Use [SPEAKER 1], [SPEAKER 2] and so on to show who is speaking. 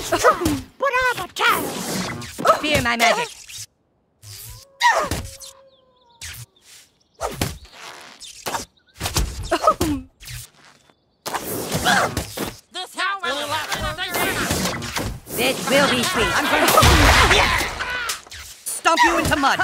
[SPEAKER 1] strong, but I'm a child.
[SPEAKER 2] Fear my magic. This will be sweet. I'm going to stomp you into mud.